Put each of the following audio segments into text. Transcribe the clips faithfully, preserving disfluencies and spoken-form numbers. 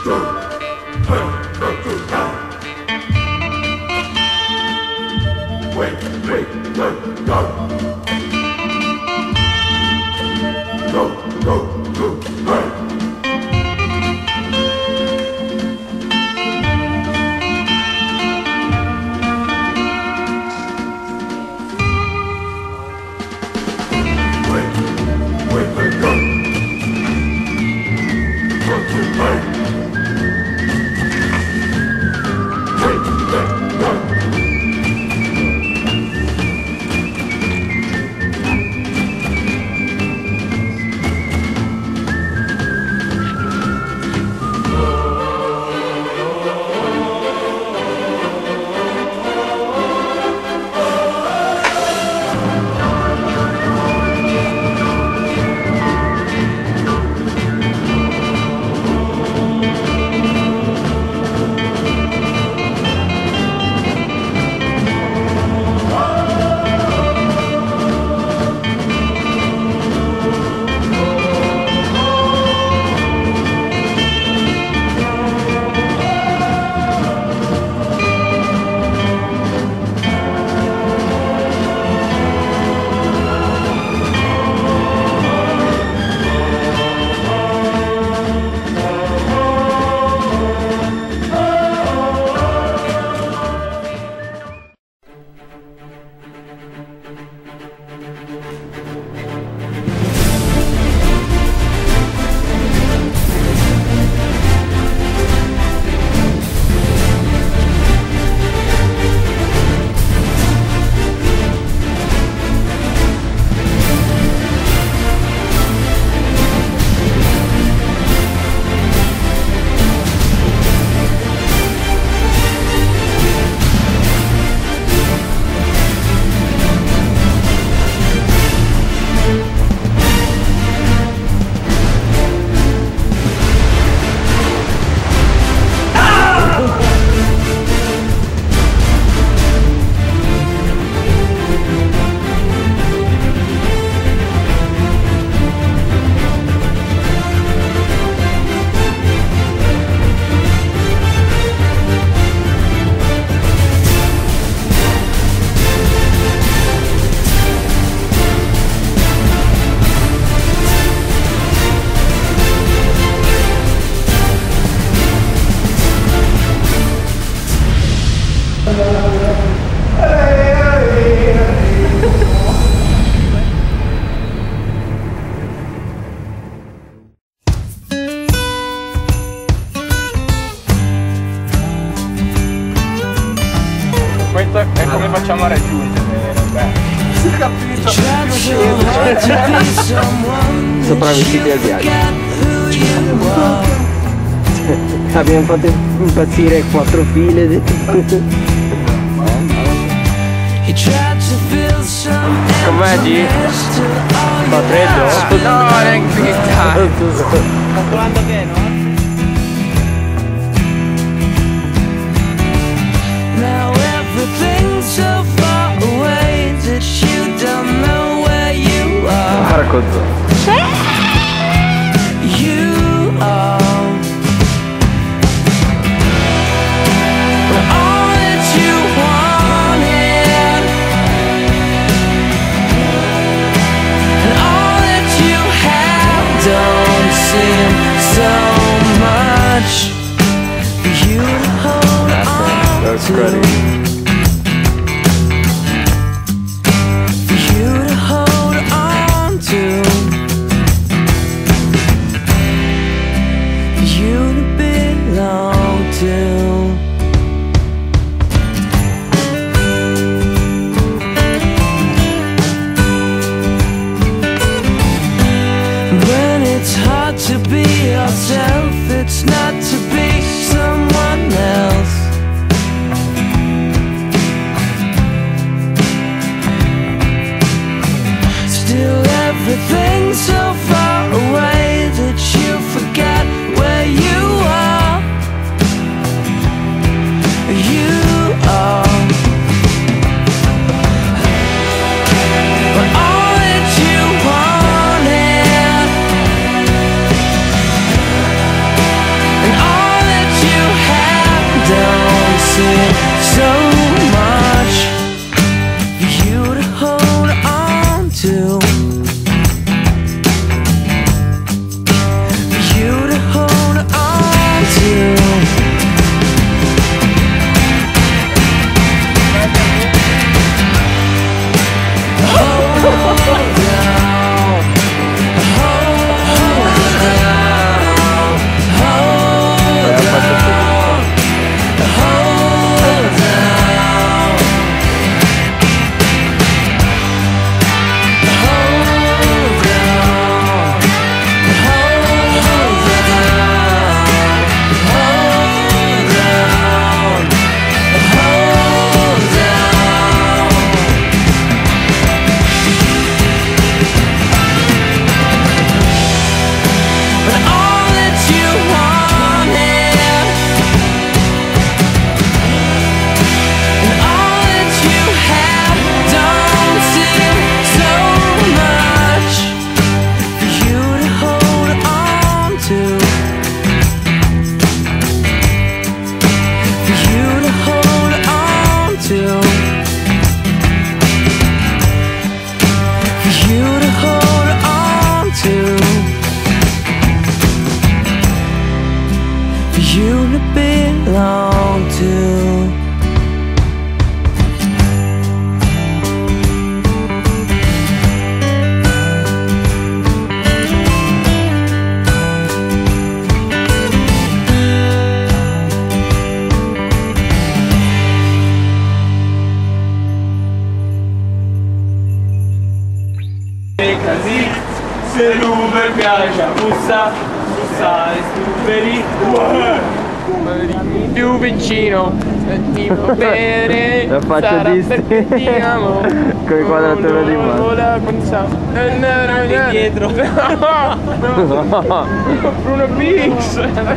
Questo è come facciamo a raggiungere. Si capito. Sopravvissuti al viaggio. Abbiamo fatto impazzire quattro file. Com'è G? Fa freddo? No, neanche che sta. Calcolando che no? Now everything's so far away that you don't know where you are. Racconto. You are all that you wanted, and all that you have don't seem so much for you to hold on. That's ready. For you to hold on to, for you to belong to. When it's hard to be yourself, it's not to be someone else. you to belong to. Così, se l'Uber piace, bussa, bussare, stuperi, più vicino, ti va bene, La faccia sarà di perché ti amo, con il quadratura di mano. dietro, Bruno Pix,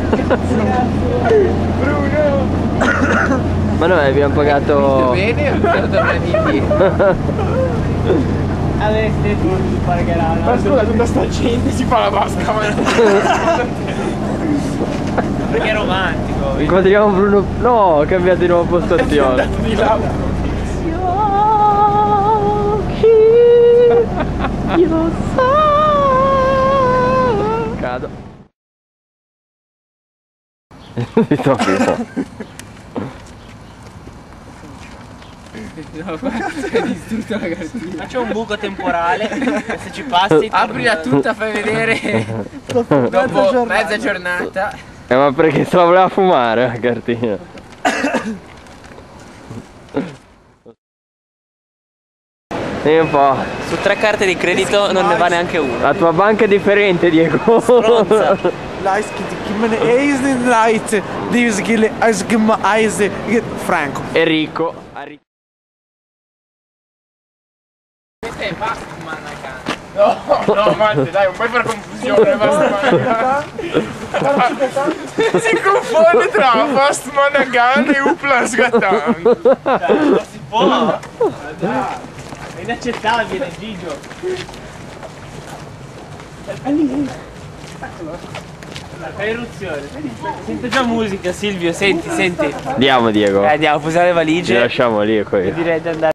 Bruno, Ma noi abbiamo pagato. bene, adesso tu pagherai. Ma scusa, tutta sta gente si fa la vasca. Perché è romantico. Incontriamo Bruno. No, ho cambiato di nuovo postazione. Di là. Io so. Cado. Mi tocchi un po'. Ma c'è un buco temporale. Se ci passi, aprila tutta, fai vedere. Dopo mezza giornata. Eh, ma perché se la voleva fumare la cartina? Sì, un po'. Su tre carte di credito non ne va neanche una. La tua banca è differente, Diego. Franco. È ricco. No, no, Matte, dai, non puoi fare confusione, basta. Si confonde tra Fast Managan e Upla Sgatan. Non si può. È inaccettabile, Gigio. Fai eruzione. Sento già musica, Silvio, senti, senti. Andiamo, Diego. Eh, andiamo a posare le Ci valigie. lasciamo lì, qui. Direi di andare.